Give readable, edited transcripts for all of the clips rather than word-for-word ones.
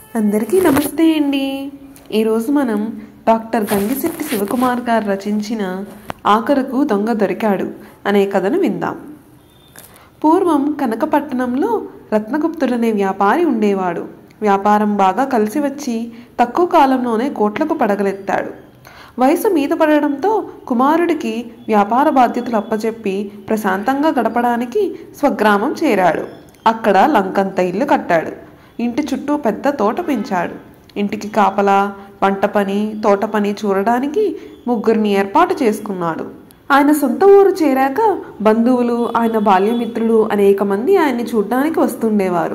అందరికీ నమస్తే అండి. ఈరోజు మనం డాక్టర్ గంగిశెట్టి శివకుమార్ గారు రచించిన ఆఖరకు దొంగ దొరికాడు అనే కథను విందాం. పూర్వం కనకపట్టణంలో రత్నగుప్తుడనే వ్యాపారి ఉండేవాడు. వ్యాపారం బాగా కలిసి వచ్చి తక్కువ కాలంలోనే కోట్లకు పడగలెత్తాడు. వయసు మీద పడడంతో కుమారుడికి వ్యాపార బాధ్యతలు అప్పచెప్పి ప్రశాంతంగా గడపడానికి స్వగ్రామం చేరాడు. అక్కడ లంకంత ఇల్లు కట్టాడు. ఇంటి చుట్టూ పెద్ద తోట పెంచాడు. ఇంటికి కాపలా, వంట పని, తోట పని చూడడానికి 3 ఏర్పాటు చేసుకున్నాడు. ఆయన సొంత ఊరు చేరాక బంధువులు, ఆయన బాల్యమిత్రులు అనేక మంది ఆయన్ని చూడ్డానికి వస్తుండేవారు.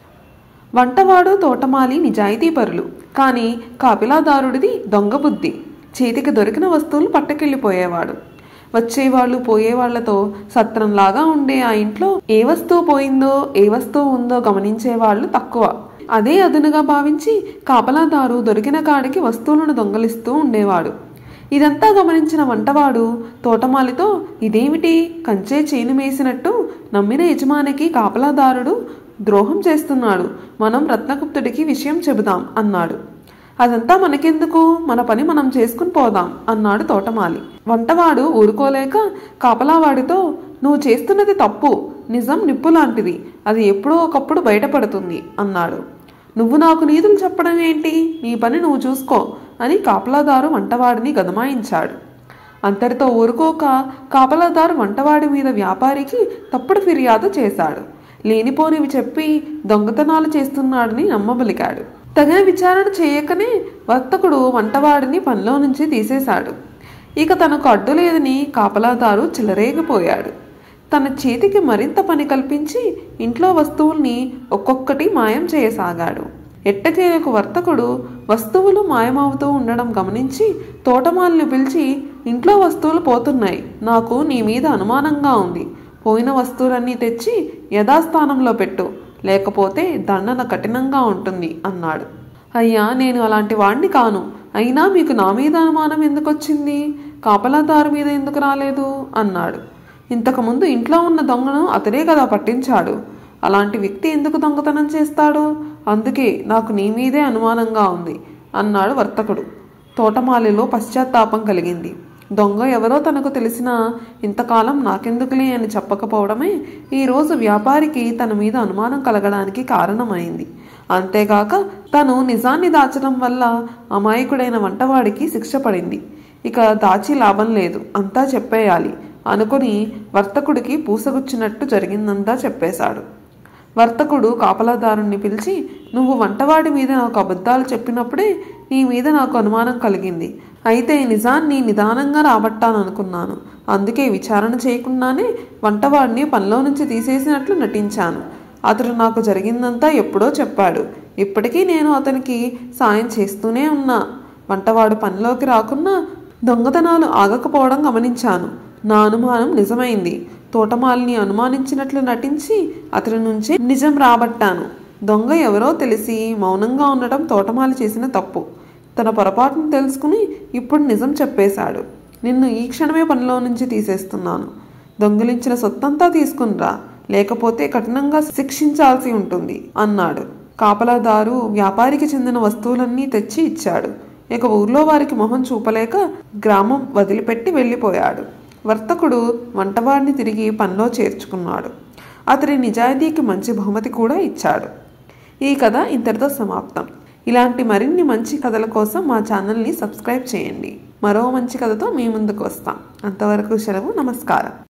వంటవాడు, తోటమాలి నిజాయితీపరులు, కానీ కాపిలాదారుడిది దొంగ బుద్ధి. చేతికి దొరికిన వస్తువులు పట్టుకెళ్ళిపోయేవాడు. వచ్చేవాళ్ళు పోయేవాళ్లతో సత్రంలాగా ఉండే ఆ ఇంట్లో ఏ వస్తువు పోయిందో, ఏ వస్తువు ఉందో గమనించేవాళ్లు తక్కువ. అదే అదునుగా భావించి కాపలాదారు దొరికిన కాడికి వస్తువులను దొంగలిస్తూ ఉండేవాడు. ఇదంతా గమనించిన వంటవాడు తోటమాలితో, ఇదేమిటి, కంచే చేను మేసినట్టు నమ్మిన యజమానికి కాపలాదారుడు ద్రోహం చేస్తున్నాడు, మనం రత్నగుప్తుడికి విషయం చెబుదాం అన్నాడు. అదంతా మనకెందుకు, మన పని మనం చేసుకుని పోదాం అన్నాడు తోటమాలి. వంటవాడు ఊరుకోలేక కాపలావాడితో, నువ్వు చేస్తున్నది తప్పు, నిజం నిప్పు లాంటిది, అది ఎప్పుడో ఒకప్పుడు బయటపడుతుంది అన్నాడు. నువ్వు నాకు నీతులు చెప్పడం ఏంటి, నీ పని నువ్వు చూసుకో అని కాపలాదారు వంటవాడిని గదమాయించాడు. అంతటితో ఊరుకోక కాపలాదారు వంటవాడి మీద వ్యాపారికి తప్పుడు ఫిర్యాదు చేశాడు. లేనిపోనివి చెప్పి దొంగతనాలు చేస్తున్నాడని నమ్మబలికాడు. తగిన విచారణ చేయకనే వర్తకుడు వంటవాడిని పనిలో నుంచి తీసేశాడు. ఇక తనకు అడ్డు లేదని కాపలాదారు చెలరేగిపోయాడు. తన చేతికి మరింత పని కల్పించి ఇంట్లో వస్తువుల్ని ఒక్కొక్కటి మాయం చేయసాగాడు. ఎట్టకేలకు వర్తకుడు వస్తువులు మాయమవుతూ ఉండడం గమనించి తోటమాలిని పిలిచి, ఇంట్లో వస్తువులు పోతున్నాయి, నాకు నీ మీద అనుమానంగా ఉంది, పోయిన వస్తువులన్నీ తెచ్చి యథాస్థానంలో పెట్టు, లేకపోతే దండన కఠినంగా ఉంటుంది అన్నాడు. అయ్యా, నేను అలాంటి వాణ్ణి కాను, అయినా మీకు నా మీద అనుమానం ఎందుకు వచ్చింది, కాపలాదారు మీద ఎందుకు రాలేదు అన్నాడు. ఇంతకుముందు ఇంట్లో ఉన్న దొంగను అతడే కదా పట్టించాడు, అలాంటి వ్యక్తి ఎందుకు దొంగతనం చేస్తాడు, అందుకే నాకు నీ మీదే అనుమానంగా ఉంది అన్నాడు వర్తకుడు. తోటమాలిలో పశ్చాత్తాపం కలిగింది. దొంగ ఎవరో తనకు తెలిసినా ఇంతకాలం నాకెందుకులే అని చెప్పకపోవడమే ఈరోజు వ్యాపారికి తన మీద అనుమానం కలగడానికి కారణమైంది. అంతేగాక తను నిజాన్ని దాచడం వల్ల అమాయకుడైన వంటవాడికి శిక్ష పడింది. ఇక దాచి లాభం లేదు, అంతా చెప్పేయాలి అనుకుని వర్తకుడికి పూసగుచ్చినట్టు జరిగిందంతా చెప్పేశాడు. వర్తకుడు కాపలాదారుణ్ణి పిలిచి, నువ్వు వంటవాడి మీద నాకు అబద్ధాలు చెప్పినప్పుడే నీ మీద నాకు అనుమానం కలిగింది. అయితే నిజాన్ని నిదానంగా రాబట్టాలనుకున్నాను, అందుకే విచారణ చేయకుండానే వంటవాడిని పనిలో నుంచి తీసేసినట్లు నటించాను. అతడు నాకు జరిగిందంతా ఎప్పుడో చెప్పాడు, ఇప్పటికీ నేను అతనికి సాయం చేస్తూనే ఉన్నా. వంటవాడు పనిలోకి రాకున్నా దొంగతనాలు ఆగకపోవడం గమనించాను. నా అనుమానం నిజమైంది. తోటమాలిని అనుమానించినట్లు నటించి అతడి నుంచి నిజం రాబట్టాను. దొంగ ఎవరో తెలిసి మౌనంగా ఉండటం తోటమాలి చేసిన తప్పు. తన పొరపాటును తెలుసుకుని ఇప్పుడు నిజం చెప్పేశాడు. నిన్ను ఈ క్షణమే పనిలో నుంచి తీసేస్తున్నాను. దొంగిలించిన సొత్తంతా తీసుకునిరా, లేకపోతే కఠినంగా శిక్షించాల్సి ఉంటుంది అన్నాడు. కాపలాదారు వ్యాపారికి చెందిన వస్తువులన్నీ తెచ్చి ఇచ్చాడు. ఇక ఊర్లో వారికి మొహం చూపలేక గ్రామం వదిలిపెట్టి వెళ్ళిపోయాడు. వర్తకుడు వంటవాడిని తిరిగి పనిలో చేర్చుకున్నాడు. అతడి నిజాయితీకి మంచి బహుమతి కూడా ఇచ్చాడు. ఈ కథ ఇంతటితో సమాప్తం. ఇలాంటి మరిన్ని మంచి కథల కోసం మా ఛానల్ని సబ్స్క్రైబ్ చేయండి. మరో మంచి కథతో మీ ముందుకు వస్తాం. అంతవరకు సెలవు, నమస్కారం.